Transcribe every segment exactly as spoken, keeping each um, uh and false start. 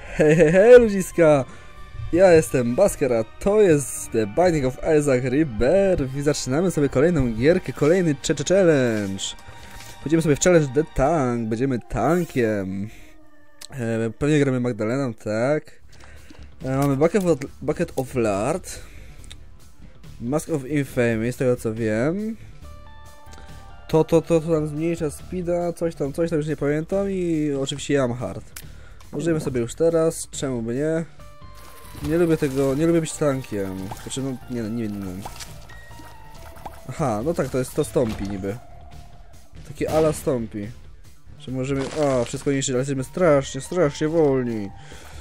Hej, hej, hej, ludziska! Ja jestem Basker, a to jest The Binding of Isaac Rebirth i zaczynamy sobie kolejną gierkę, kolejny challenge. Pójdziemy sobie w challenge The Tank, będziemy tankiem. E, pewnie gramy Magdaleną, tak. E, mamy Bucket of, Bucket of Lard, Mask of Infamy, z tego co wiem. To, to, to, to tam zmniejsza speeda, coś tam, coś tam już nie pamiętam i oczywiście ja mam hard. Możemy sobie już teraz, czemu by nie? Nie lubię tego, nie lubię być tankiem. Znaczy, no, nie, nie, nie. Aha, no tak, to jest to stąpi niby. Takie ala stąpi. Że możemy, a, wszystko niszczyć, ale jesteśmy strasznie, strasznie wolni.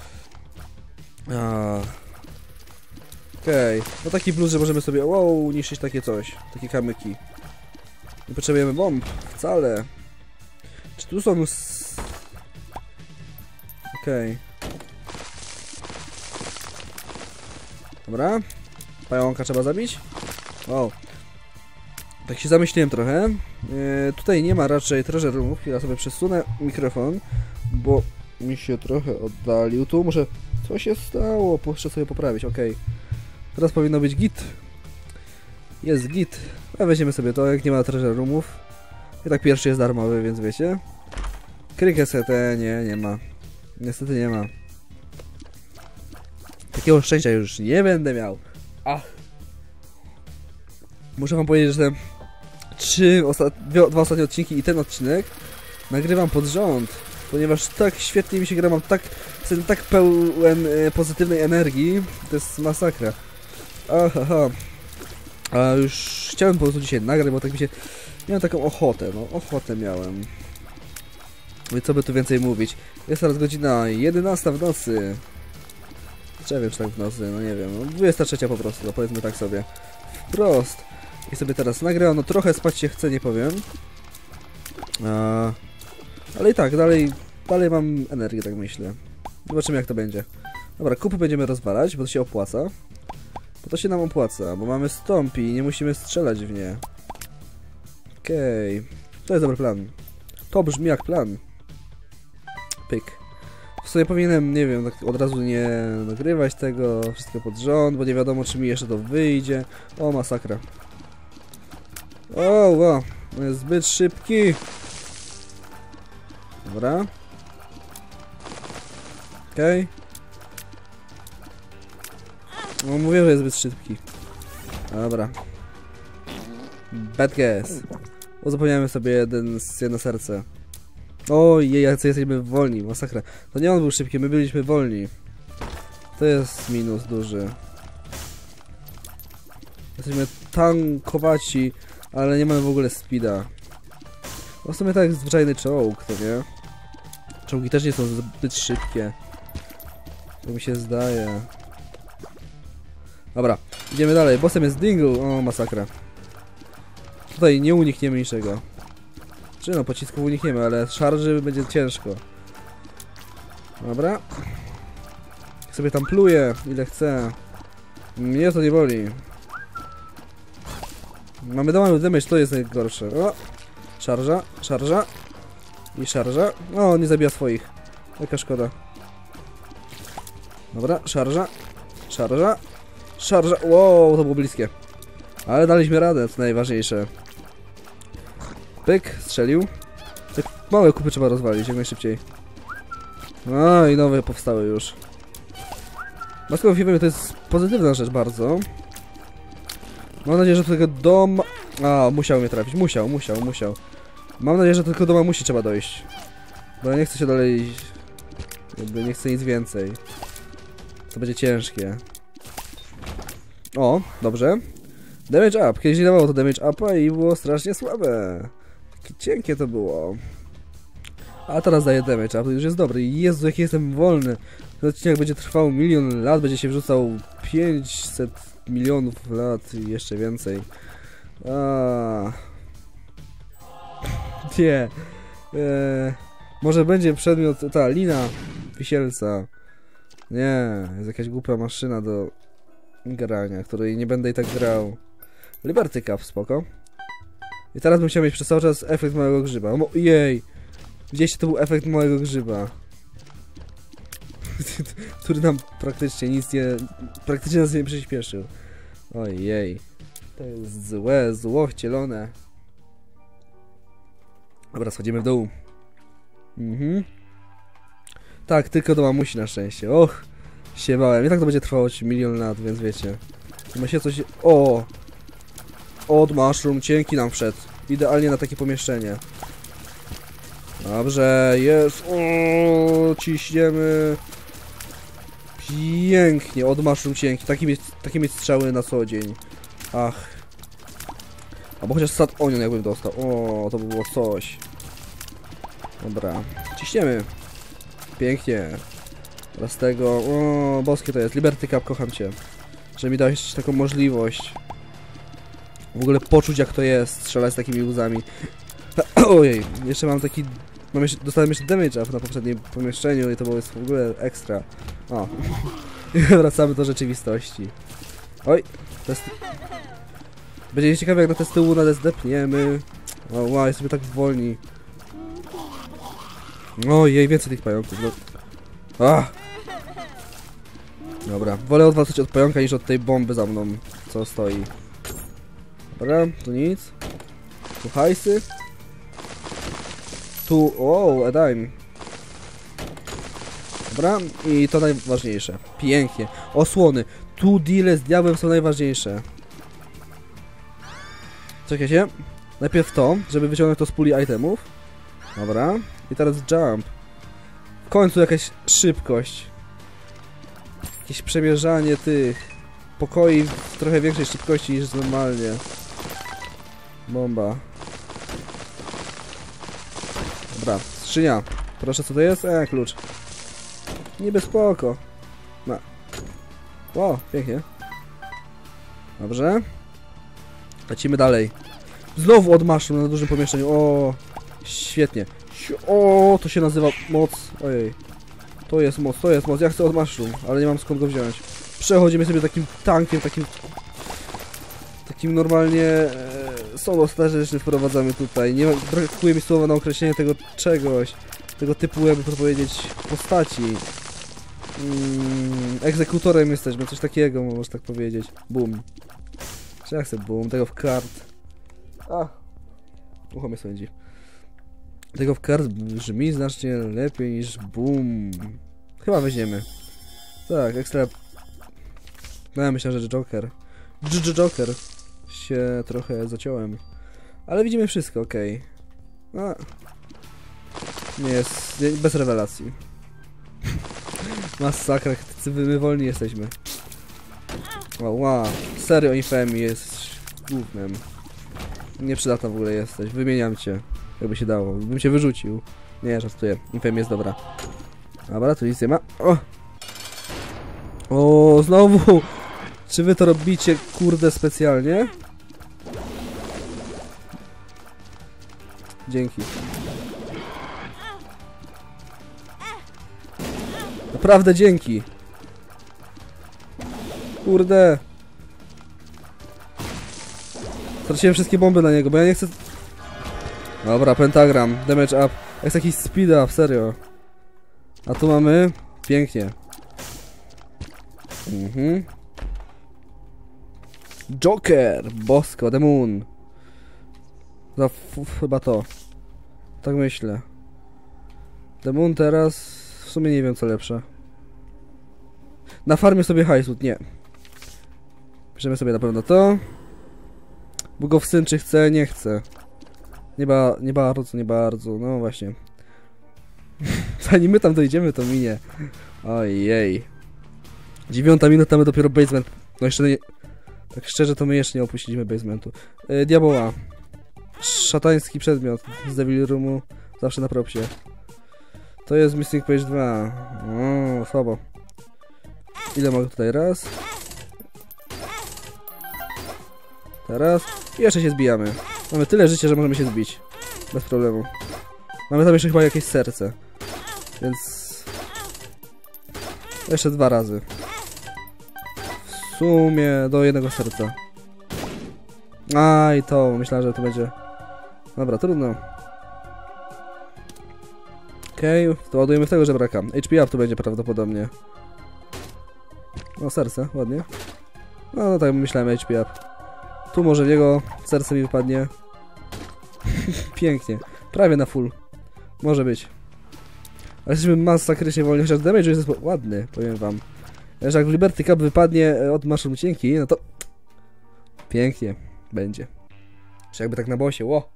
A. Okej, okay. No taki plus, że możemy sobie, wow, niszczyć takie coś, takie kamyki. Nie potrzebujemy bomb, wcale. Czy tu są... Okej. Okay. Dobra. Pająka trzeba zabić. Wow. Tak się zamyśliłem trochę. E, tutaj nie ma raczej treasure roomów. Ja sobie przesunę mikrofon, bo mi się trochę oddalił. Tu muszę... Co się stało? Muszę sobie poprawić. Okej. Okay. Teraz powinno być git. Jest git. A weźmiemy sobie to, jak nie ma treasure roomów. I tak pierwszy jest darmowy, więc wiecie. Krykesete, nie, nie ma. Niestety nie ma. Takiego szczęścia już nie będę miał. Ach. Muszę wam powiedzieć, że te trzy ostat... dwa ostatnie odcinki i ten odcinek nagrywam pod rząd, ponieważ tak świetnie mi się gra, mam tak, jestem tak pełen e, pozytywnej energii, to jest masakra. Aha. A już chciałem po prostu dzisiaj nagrać, bo tak mi się... Miałem taką ochotę, no ochotę miałem. No i co by tu więcej mówić? Jest teraz godzina jedenasta w nocy. Czy wiem, czy tak w nocy, no nie wiem, no dwudziesta trzecia po prostu, no powiedzmy tak sobie. Wprost. I sobie teraz nagrałem, no trochę spać się chce, nie powiem. A, ale i tak, dalej, dalej mam energię, tak myślę. Zobaczymy jak to będzie. Dobra, kupy będziemy rozwalać, bo to się opłaca. Bo to się nam opłaca, bo mamy stąpi i nie musimy strzelać w nie. Okej, okay. To jest dobry plan. To brzmi jak plan. Pyk. W sumie powinienem, nie wiem, tak od razu nie nagrywać tego, wszystko pod rząd, bo nie wiadomo czy mi jeszcze to wyjdzie. O, masakra. O, wow, on jest zbyt szybki. Dobra. Okej. Okay. No mówię, że jest zbyt szybki. Dobra. Bad guess. O, zapomniałem sobie jeden, jedno serce. Ojej, jak jesteśmy wolni, masakra. To nie on był szybki, my byliśmy wolni. To jest minus duży. Jesteśmy tankowaci, ale nie mamy w ogóle speeda. No w sumie tak jak zwyczajny czołg, to nie? Czołgi też nie są zbyt szybkie. To mi się zdaje. Dobra, idziemy dalej. Bossem jest Dingle. O, masakra. Tutaj nie unikniemy niczego. Czy no, pocisków unikniemy, ale szarży będzie ciężko. Dobra. Sobie tam pluję, ile chcę. Mnie to nie boli. Mamy domały damage, to jest najgorsze. O! Szarża, szarża. I szarża. O, nie zabija swoich. Jaka szkoda. Dobra, szarża. Szarża. Szarża. Wow, to było bliskie. Ale daliśmy radę, to najważniejsze. Pyk, strzelił. Te małe kupy trzeba rozwalić jak najszybciej. No i nowe powstały już. Mask of Infamy to jest pozytywna rzecz bardzo. Mam nadzieję, że do tego doma... A, musiał mnie trafić, musiał, musiał, musiał. Mam nadzieję, że tylko do mamusi trzeba dojść. Bo ja nie chcę się dalej... Jakby nie chcę nic więcej. To będzie ciężkie. O, dobrze. Damage up. Kiedyś nie dawało to damage upa i było strasznie słabe. Takie cienkie to było. A teraz daje damage up, to już jest dobry. Jezu, jaki jestem wolny. Ten odcinek będzie trwał milion lat, będzie się wrzucał pięćset milionów lat i jeszcze więcej. A. Nie. Eee, może będzie przedmiot, ta lina wisielca. Nie, jest jakaś głupia maszyna do grania, której nie będę i tak grał. Liberty Cup, spoko. I teraz bym chciał mieć przez cały czas efekt małego grzyba. O, jej! Widzieliście, to był efekt małego grzyba. który nam praktycznie nic nie... praktycznie nas nie przyspieszył. Ojej. To jest złe, zło wcielone. Dobra, schodzimy w dół. Mhm. Tak, tylko do mamusi na szczęście. Och, się bałem. I tak to będzie trwało milion lat, więc wiecie. Ma się coś... O! Od mushroom cienki nam wszedł. Idealnie na takie pomieszczenie. Dobrze, jest. O, ciśniemy. Pięknie, od mushroom cienki. Takie mieć, takie mieć strzały na co dzień. Ach. Albo chociaż sad onion jakbym dostał. O, to by było coś. Dobra, ciśniemy. Pięknie. Teraz tego... O, boskie to jest. Liberty Cup, kocham cię. Że mi dałeś taką możliwość. W ogóle poczuć jak to jest, strzelać z takimi łzami. Ojej, jeszcze mam taki... Mam jeszcze, dostałem jeszcze damage up na poprzednim pomieszczeniu i to było jest w ogóle ekstra. O. Wracamy do rzeczywistości. Oj, test... Będzie ciekawe jak na te z tyłu nadę zdepniemy. O, wow, jesteśmy tak wolni. Ojej, więcej tych pająków. No. Ach. Dobra, wolę odwalczyć od pająka niż od tej bomby za mną, co stoi. Dobra, tu nic. Tu hajsy. Tu, o, a dime. Dobra, i to najważniejsze. Pięknie. Osłony. Tu deale z diabłem są najważniejsze. Czekajcie. Najpierw to, żeby wyciągnąć to z puli itemów. Dobra. I teraz jump. W końcu jakaś szybkość. Jakieś przemierzanie tych pokoi w trochę większej szybkości niż normalnie. Bomba. Dobra, skrzynia. Proszę, co to jest? E, klucz. Niby spoko. No. Wow, pięknie. Dobrze. Lecimy dalej. Znowu od mushroom na dużym pomieszczeniu. O, świetnie. O, to się nazywa moc. Ojej. To jest moc, to jest moc. Ja chcę od mushroom, ale nie mam skąd go wziąć. Przechodzimy sobie takim tankiem, takim... Takim normalnie... E, solo starzecznie wprowadzamy tutaj. Nie brakuje mi słowa na określenie tego czegoś. Tego typu, jakby to powiedzieć, postaci. Mm, egzekutorem jesteśmy, coś takiego, można tak powiedzieć. Boom. Czy ja chcę boom? Tego w kart. A! Ucho mnie sądzi. Tego w kart brzmi znacznie lepiej niż boom. Chyba weźmiemy. Tak, ekstra... No ja myślę, że Joker. Joker. Się trochę zaciąłem. Ale widzimy wszystko, okej. Okay. Nie jest... Nie, bez rewelacji. Masakra, my wolni jesteśmy. Wow, wow. Serio Infemi jest głównym. Nieprzydatna w ogóle jesteś, wymieniam cię. Jakby się dało, bym cię wyrzucił. Nie, żartuję, Infemi jest dobra. Dobra, tu nic nie ma. O! O, znowu! Czy wy to robicie, kurde, specjalnie? Dzięki. Naprawdę dzięki. Kurde. Straciłem wszystkie bomby na niego, bo ja nie chcę... Dobra, pentagram, damage up. Jest jakiś speed up, serio. A tu mamy... Pięknie. Mhm. Joker! Bosko, the moon. Za f chyba to. Tak myślę. The moon teraz... W sumie nie wiem co lepsze. Na farmie sobie hajsut, nie. Bierzemy sobie na pewno to. Bóg w syn, czy chce? Nie chce. Nie, ba nie bardzo, nie bardzo. No właśnie. Zanim my tam dojdziemy, to minie. Ojej. Dziewiąta minuta, my dopiero basement. No jeszcze nie... Tak szczerze, to my jeszcze nie opuściliśmy basementu. Yy, diaboła. Szatański przedmiot z Devil Roomu. Zawsze na propsie. To jest Missing Page dwa. O, słabo. Ile mogę tutaj? Raz. Teraz. I jeszcze się zbijamy. Mamy tyle życia, że możemy się zbić. Bez problemu. Mamy tam jeszcze chyba jakieś serce. Więc... Jeszcze dwa razy. W sumie do jednego serca. A i to. Myślałem, że to będzie... Dobra, trudno. Okej, okay, to ładujemy w tego żebraka. H P up tu będzie prawdopodobnie. No serce, ładnie. No, no tak myślałem, H P up. Tu może w jego serce mi wypadnie. Pięknie. Prawie na full. Może być. Ale jesteśmy masakrycznie wolni, chociaż damage jest ładny, powiem wam. Że jak w Liberty Cup wypadnie od maszyn cienki, no to... Pięknie będzie. Czy jakby tak na bosie, ło!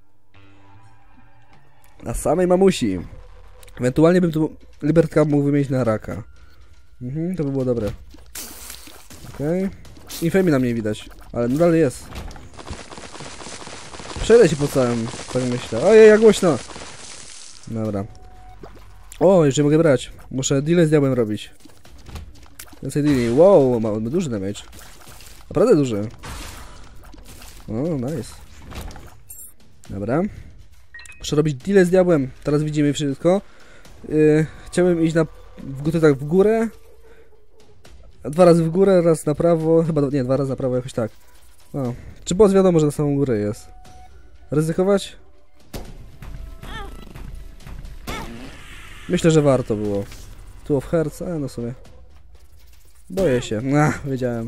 Na samej mamusi. Ewentualnie bym tu Liberty Cup mógł wymienić na raka. Mhm, to by było dobre. Okej. Okay. Infamy na mnie widać, ale nadal jest. Przejdę się po całym, tak myślę. Ojej, jak głośno! Dobra. O, już nie mogę brać. Muszę deal z diabłem robić. Więcej deali. Wow, ma duży damage. Naprawdę duży. O, nice. Dobra. Muszę robić deal z diabłem. Teraz widzimy wszystko. Yy, chciałem iść na... W, tak w górę. Dwa razy w górę, raz na prawo. Chyba, nie, dwa razy na prawo, jakoś tak. No. Czy boss wiadomo, że na samą górę jest? Ryzykować? Myślę, że warto było. Tu of Hearts, a no sobie. Boję się. Ach, wiedziałem.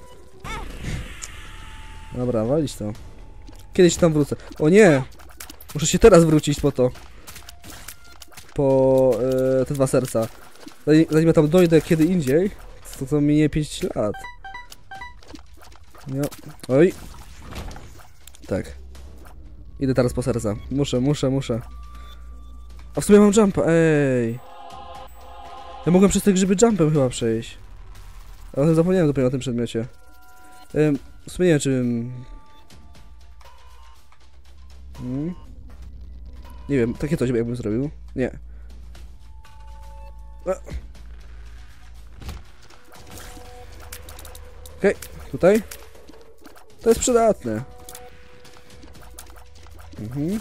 Dobra, walić to. Kiedyś tam wrócę. O nie! Muszę się teraz wrócić po to. Po yy, te dwa serca. Zanim, zanim ja tam dojdę kiedy indziej, to to minie pięć lat. No. Oj. Tak. Idę teraz po serca. Muszę, muszę, muszę. A w sumie mam jumpa, ej. Ja mogłem przez te grzyby jumpem chyba przejść. Ale zapomniałem zupełnie o tym przedmiocie. Ym, w sumie nie wiem, czy... Hmm. Nie wiem, takie coś jakbym zrobił. Nie. Okej, okay, tutaj. To jest przydatne. Mhm.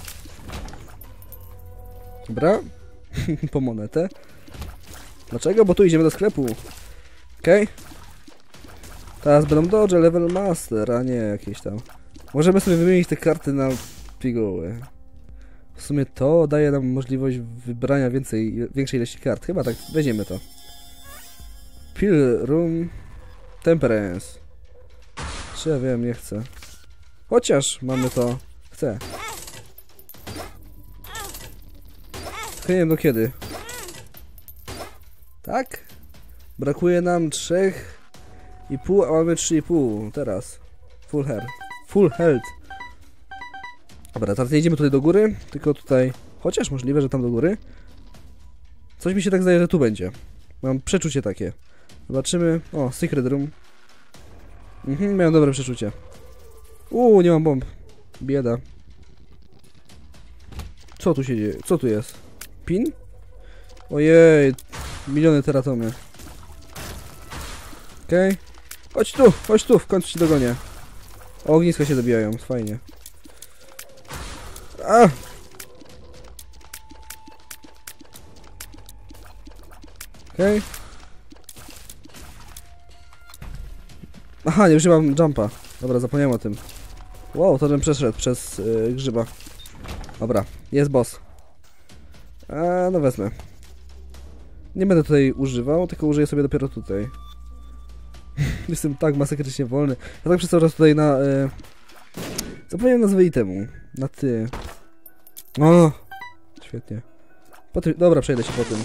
Dobra. Po monetę. Dlaczego? Bo tu idziemy do sklepu. Okej. Okay. Teraz będą dodge, level master, a nie jakieś tam. Możemy sobie wymienić te karty na piguły. W sumie to daje nam możliwość wybrania więcej, większej ilości kart. Chyba tak, weźmiemy to. Pill Room Temperance. Czy ja wiem, nie chcę. Chociaż mamy to. Chcę. Tylko nie wiem do kiedy. Tak? Brakuje nam trzech i pół, a mamy trzy i pół teraz. Full health. Full health. Dobra, teraz nie idziemy tutaj do góry, tylko tutaj... Chociaż możliwe, że tam do góry. Coś mi się tak zdaje, że tu będzie. Mam przeczucie takie. Zobaczymy. O, Secret Room. Mhm, miałem dobre przeczucie. Uuu, nie mam bomb. Bieda. Co tu się dzieje? Co tu jest? Pin? Ojej, miliony teratomy. Okej. Okay. Chodź tu, chodź tu, w końcu ci dogonię. O, ogniska się dobijają, fajnie. A! Okej. Okay. Aha, nie używam jumpa. Dobra, zapomniałem o tym. Wow, to żebym przeszedł przez yy, grzyba. Dobra, jest boss. A, no wezmę. Nie będę tutaj używał, tylko użyję sobie dopiero tutaj. Jestem tak masakrycznie wolny. Ja tak przez cały czas tutaj na... Yy... Zapomniałem nazwę itemu. Na ty. O, świetnie. Po ty... Dobra, przejdę się po tym.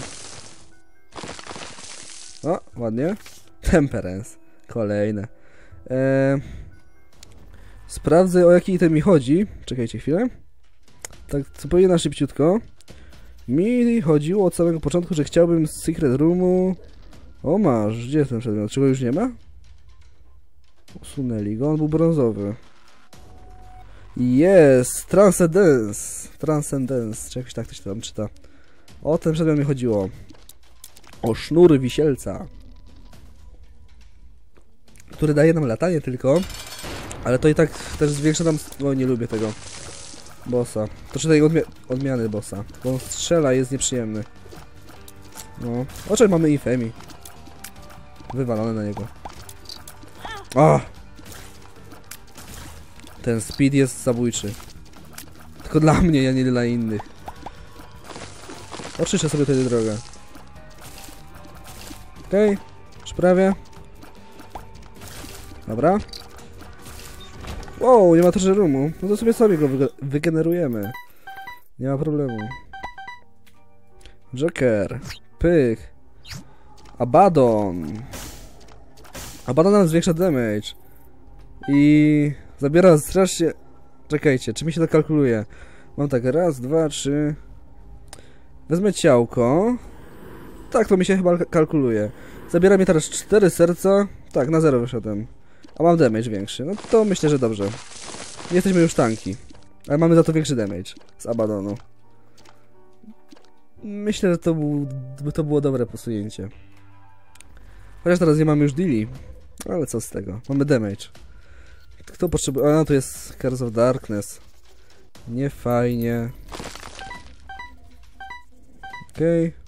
O, ładnie. Temperance. Kolejne. Eee... Sprawdzę, o jaki item mi chodzi. Czekajcie chwilę. Tak zupełnie na szybciutko. Mi chodziło od samego początku, że chciałbym z Secret Roomu... O, masz. Gdzie jest ten przedmiot? Czego już nie ma? Usunęli go. On był brązowy. Jest! Transcendence! Transcendence. Czy jakoś tak to się tam czyta. O ten przedmiot mi chodziło. O sznur wisielca. Który daje nam latanie tylko. Ale to i tak też zwiększa nam... O, nie lubię tego bossa. To czy tej odmi odmiany bossa. Bo on strzela i jest nieprzyjemny. No. Oczywiście mamy Infamy. Wywalone na niego. O! Ten speed jest zabójczy. Tylko dla mnie, a nie dla innych. Oczyszczę sobie tutaj drogę. Okej, okay. Już prawie. Dobra. Wow, nie ma treasure roomu. No to sobie sobie go wyge wygenerujemy. Nie ma problemu. Joker. Pych. Abaddon. Abaddon nam zwiększa damage. I zabiera strasznie... Czekajcie, czy mi się to kalkuluje? Mam tak, raz, dwa, trzy... Wezmę ciałko. Tak, to mi się chyba kalkuluje. Zabiera mi teraz cztery serca. Tak, na zero wyszedłem. A mam damage większy. No to myślę, że dobrze. Nie jesteśmy już tanki. Ale mamy za to większy damage z Abaddonu. Myślę, że to, był, to było dobre posunięcie. Chociaż teraz nie mamy już deali. Ale co z tego? Mamy damage. Kto potrzebuje... A, tu jest Curse of Darkness. Nie fajnie. Okej. Okay.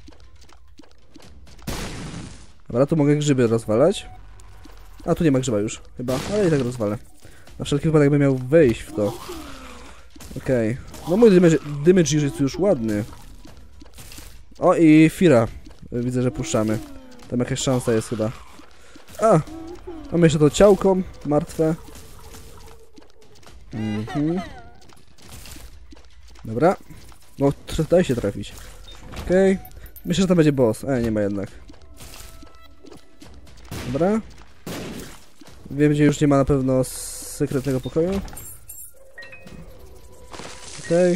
Dobra, tu mogę grzyby rozwalać. A, tu nie ma grzyba już, chyba, ale i tak rozwalę. Na wszelki wypadek bym miał wejść w to. Okej. Okay. No mój damage, damage jest już ładny. O, i Fira. Widzę, że puszczamy. Tam jakaś szansa jest chyba. A! Mamy jeszcze to ciałko martwe. Mhm. Dobra. No, daj się trafić. Okej. Okay. Myślę, że tam będzie boss. E, nie ma jednak. Dobra. Wiem, gdzie już nie ma na pewno sekretnego pokoju. Okej. Okay.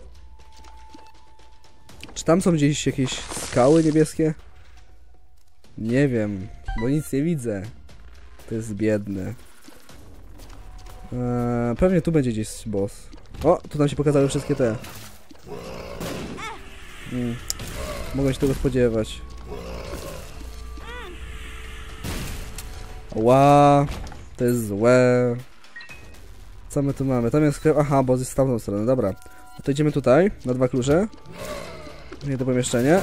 Czy tam są gdzieś jakieś skały niebieskie? Nie wiem, bo nic nie widzę. To jest biedne. Eee, pewnie tu będzie gdzieś boss. O, tu nam się pokazały wszystkie te. Hmm. Mogę się tego spodziewać. Ła, to jest złe. Co my tu mamy? Tam jest sklep. Aha, bo jest z tamtą stronę. Dobra. No to idziemy tutaj, na dwa klucze. Nie to pomieszczenie.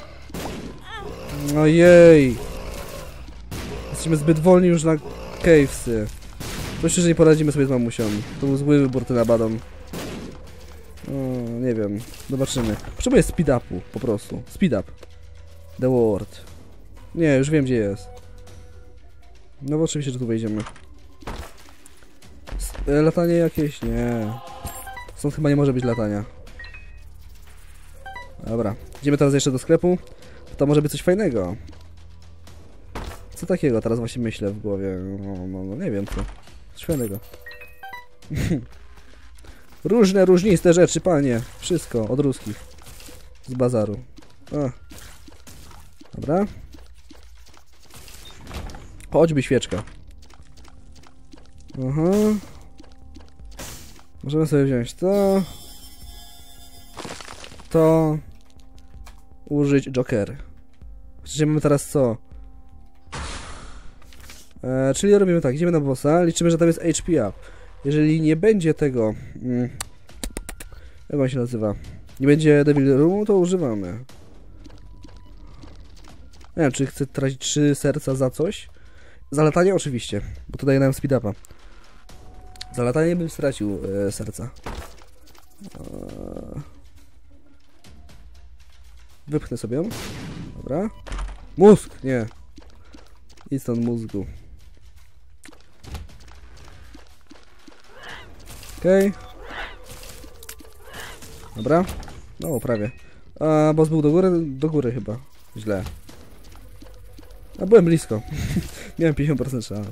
Ojej. Jesteśmy zbyt wolni już na cavesy. Myślę, że nie poradzimy sobie z mamusią. To był zły wybór ten Abaddon. O, nie wiem. Zobaczymy. Potrzebuję speed upu, po prostu. Speed up. The Ward. Nie, już wiem, gdzie jest. No bo oczywiście, że tu wejdziemy. S e, latanie jakieś? Nie. Stąd chyba nie może być latania. Dobra. Idziemy teraz jeszcze do sklepu. To może być coś fajnego. Co takiego? Teraz właśnie myślę w głowie. No, no, no nie wiem co. Coś fajnego. Różne, różniste rzeczy, panie. Wszystko od ruskich. Z bazaru. A. Dobra. Choćby świeczka. Aha. Możemy sobie wziąć to. To. Użyć Joker. Czyli mamy teraz co? E, czyli robimy tak, idziemy na bossa, liczymy, że tam jest H P up. Jeżeli nie będzie tego... Mm, jak on się nazywa? Nie będzie Devil Roomu, to używamy. Nie wiem, czy chcę tracić trzy serca za coś? Za latanie oczywiście, bo to daje nam speed upa. Za latanie bym stracił e, serca. E... Wypchnę sobie ją. Dobra. Mózg! Nie. Idź stąd mózgu. Okej. Okay. Dobra. No, prawie. A boss był do góry? Do góry chyba. Źle. A byłem blisko. Miałem pięćdziesiąt procent szans.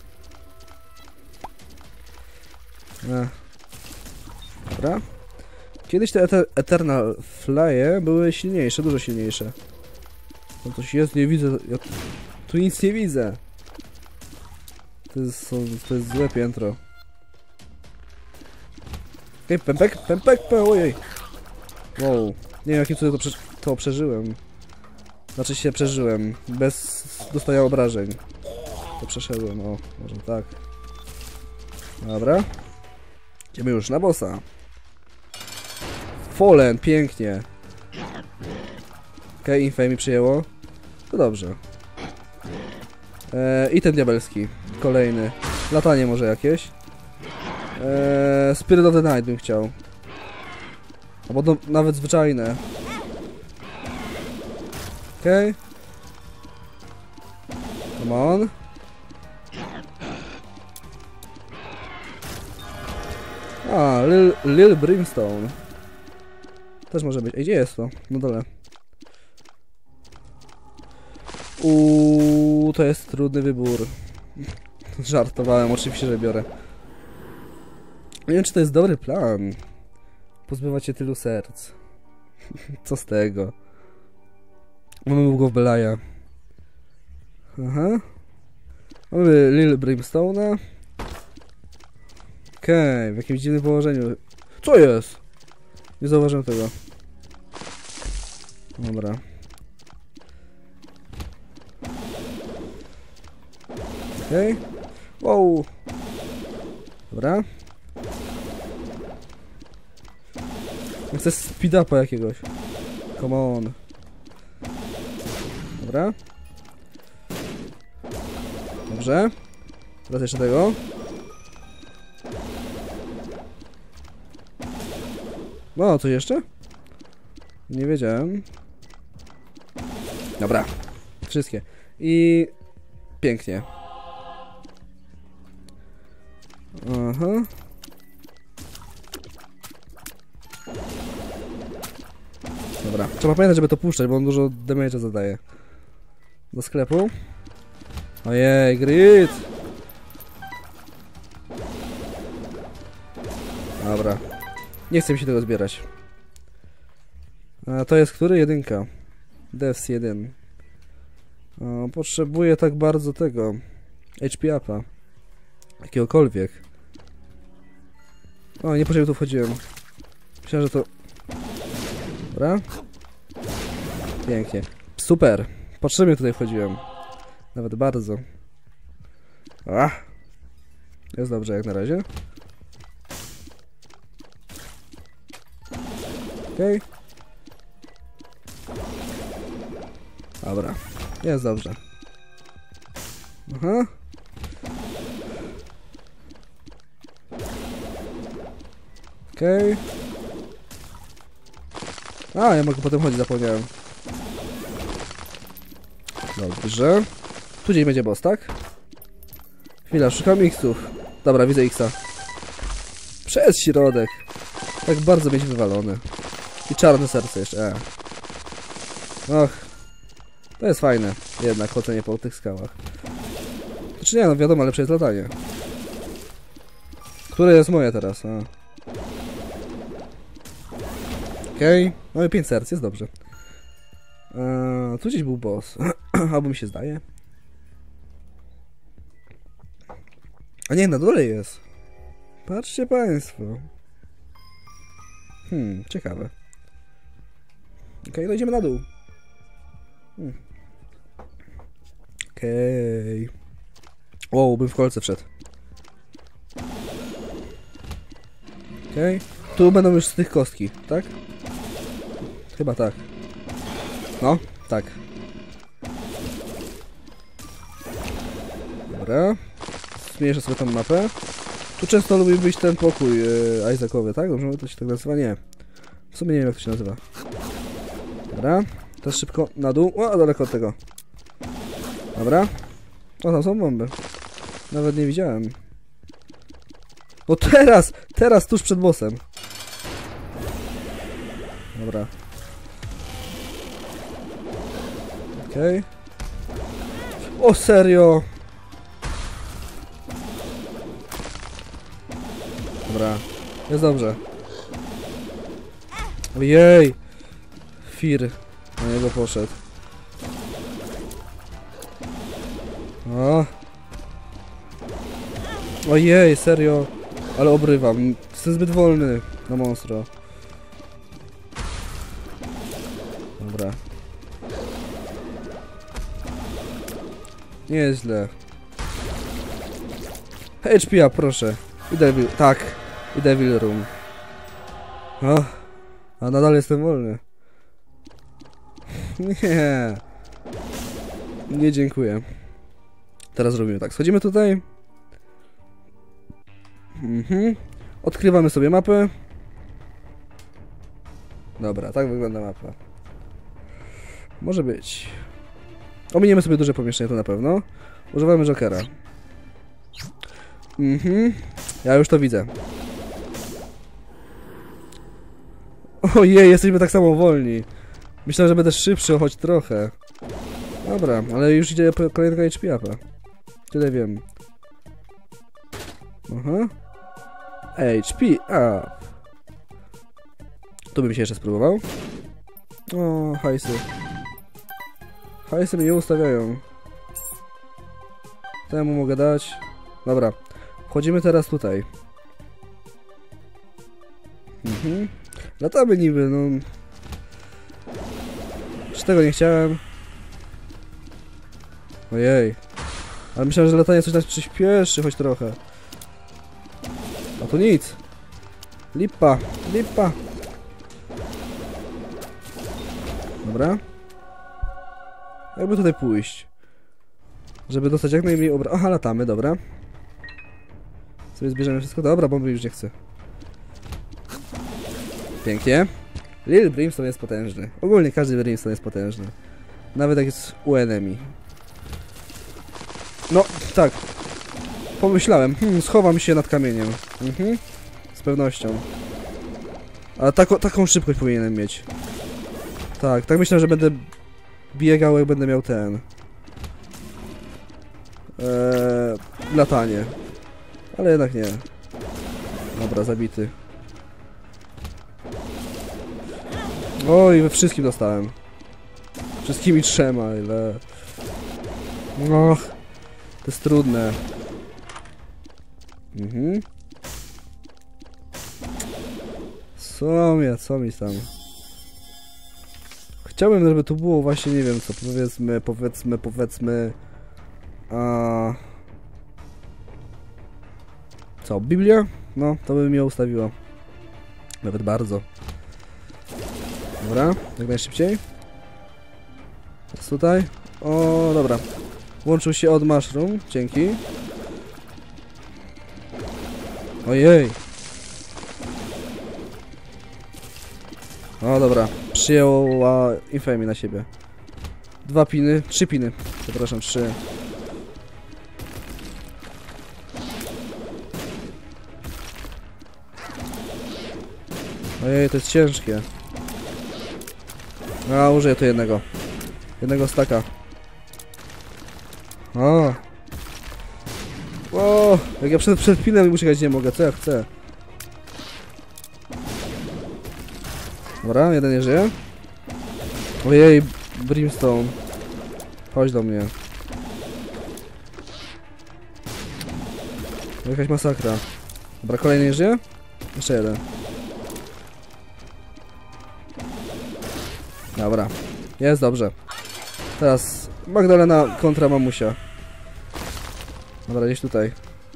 A. Dobra. Kiedyś te eter Eternal Fly'e były silniejsze, dużo silniejsze. Tam coś jest, nie widzę. Ja tu nic nie widzę. To jest, to jest złe piętro. Okej, okay, pępek, pępek, pępek, ojej. Wow. Nie wiem, jakim cudem to, prze to przeżyłem. Znaczy się przeżyłem. Bez dostania obrażeń. To przeszedłem, o, może tak. Dobra. Idziemy już na bossa. Fallen, pięknie. Okej, okay, Infame mi przyjęło. To dobrze. Eee, I ten diabelski. Kolejny. Latanie może jakieś. Eee, Spirit of the Night bym chciał. Albo do, nawet zwyczajne. Okej. Okay. Come on. A, Lil, Lil Brimstone. Też może być. Ej, gdzie jest to? Na dole. Uuu, to jest trudny wybór. Żartowałem, oczywiście, że biorę. Nie wiem, czy to jest dobry plan. Pozbywać się tylu serc. Co z tego? Mamy go w Belaja. Aha. Mamy Lil Brimstone'a. Okej, okay, w jakimś dziwnym położeniu. Co jest? Nie zauważyłem tego. Dobra. Okej. Okay. Wow. Dobra. Ja chcę speed-upa jakiegoś. Come on. Dobra. Dobrze. Teraz jeszcze tego. No, coś jeszcze? Nie wiedziałem. Dobra. Wszystkie. I... pięknie. Aha. Dobra. Trzeba pamiętać, żeby to puszczać, bo on dużo damage'a zadaje. Do sklepu. Ojej, grid! Dobra. Nie chcę mi się tego zbierać. A to jest który? Jedynka. Devs jeden. O, potrzebuję tak bardzo tego. H P upa. Jakiegokolwiek. O, nie potrzebnie tu wchodziłem. Myślałem, że to... Dobra. Pięknie. Super. Potrzebnie tutaj wchodziłem. Nawet bardzo. Ach. Jest dobrze jak na razie. Okej. Okay. Dobra. Jest dobrze. Aha. Okej. Okay. A, ja mogę potem chodzić, zapomniałem. Dobrze. Tu gdzieś będzie boss, tak? Chwila, szukam X-ów. Dobra, widzę X-a. Przez środek. Tak bardzo mieć wywalone. I czarne serce jeszcze. E. Och. To jest fajne. Jednak chodzenie po tych skałach. Znaczy nie, no wiadomo, lepsze jest latanie. Które jest moje teraz? A. Okej. Okay. Mamy pięć serc, jest dobrze. Eee, tu gdzieś był boss. Albo mi się zdaje. A nie, na dole jest. Patrzcie państwo. Hmm, ciekawe. Okej, okay, no idziemy na dół. Hmm. Okej. Okay. Wow, bym w kolce wszedł. Okej. Okay. Tu będą już z tych kostki, tak? Chyba tak. No, tak. Dobra. Zmniejszę sobie tą mapę. Tu często lubi być ten pokój yy, Isaacowy, tak? Dobrze, to się tak nazywa? Nie. W sumie nie wiem, jak to się nazywa. Dobra. Teraz szybko na dół. O, daleko od tego. Dobra. O, tam są bomby. Nawet nie widziałem. No teraz! Teraz, tuż przed bossem. Dobra. Okej. Okay. O, serio! Dobra. Jest dobrze. Ojej! Fir. Na niego poszedł. O. Ojej, serio. Ale obrywam. Jestem zbyt wolny na monstro. Dobra. Nie jest źle. H P, proszę. I Devil, tak. I Devil Room. O, a nadal jestem wolny. Nie. Nie dziękuję. Teraz robimy tak. Schodzimy tutaj. Mhm. Odkrywamy sobie mapę. Dobra, tak wygląda mapa. Może być. Ominiemy sobie duże pomieszczenie, to na pewno. Używamy Jokera. Mhm. Ja już to widzę. Ojej, jesteśmy tak samo wolni. Myślałem, że będę szybszy, choć trochę. Dobra, ale już idzie kolejnego H P upa. Tyle wiem. Aha. H P up. Tu bym się jeszcze spróbował. O, hajsy. Hajsy mnie nie ustawiają. Co ja mu mogę dać? Dobra. Wchodzimy teraz tutaj. Mhm. Latamy niby, no. Już tego nie chciałem. Ojej. Ale myślałem, że latanie coś nas przyspieszy, choć trochę. A tu nic. Lipa, lipa. Dobra. Jakby tutaj pójść? Żeby dostać jak najmniej obra... Aha, latamy, dobra. Sobie zbierzemy wszystko. Dobra, bomby już nie chcę. Pięknie. Lil Brimstone jest potężny. Ogólnie każdy Brimstone jest potężny. Nawet jak jest u enemy. No, tak. Pomyślałem. Hmm, schowam się nad kamieniem. Mhm. Z pewnością. Ale tako, taką szybkość powinienem mieć. Tak, tak myślę, że będę biegał, jak będę miał ten... Eee, latanie. Ale jednak nie. Dobra, zabity. Oj, we wszystkim dostałem. Wszystkimi trzema, ile... Och, to jest trudne. Mhm. Co mnie, co mi tam? Chciałbym, żeby tu było właśnie, nie wiem co, powiedzmy, powiedzmy, powiedzmy... A... Co, Biblia? No, to by mi ją ustawiło. Nawet bardzo. Dobra, jak najszybciej. Jest tutaj. O, dobra. Włączył się od mushroom, dzięki. Ojej. O, dobra. Przyjęła Infamy na siebie. Dwa piny, trzy piny. Przepraszam, trzy. Ojej, to jest ciężkie. A, użyję tu jednego. Jednego staka. O. O, jak ja przed, przed pinem uciekać nie mogę, co ja chcę. Dobra, jeden nie żyje. Ojej, Brimstone. Chodź do mnie. Jakaś masakra. Dobra, kolejny nie żyje? Jeszcze jeden. Dobra, jest dobrze. Teraz Magdalena kontra mamusia. Dobra, gdzieś tutaj.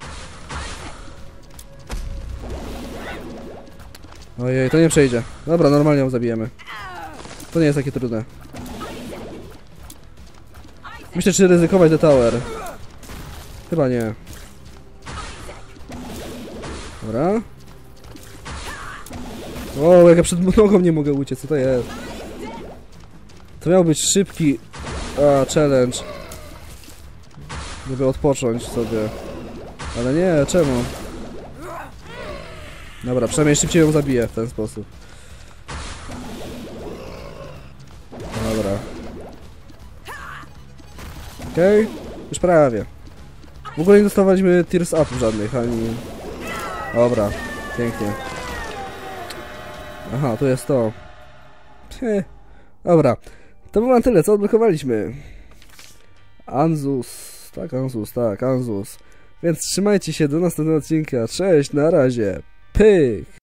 Ojej, to nie przejdzie. Dobra, normalnie ją zabijemy. To nie jest takie trudne. Myślę, czy ryzykować The Tower. Chyba nie. Dobra. O, jak ja przed nogą nie mogę uciec, co to jest? To miał być szybki a, challenge. Żeby odpocząć sobie. Ale nie, czemu? Dobra, przynajmniej szybciej ją zabiję w ten sposób. Dobra. Okej, okay. Już prawie. W ogóle nie dostawaliśmy tears up żadnych, ani... Dobra, pięknie. Aha, tu jest to. Heh. Dobra, to było na tyle, co odblokowaliśmy. Anzus, tak, Anzus, tak, Anzus. Więc trzymajcie się do następnego odcinka. Cześć, na razie. Pyk!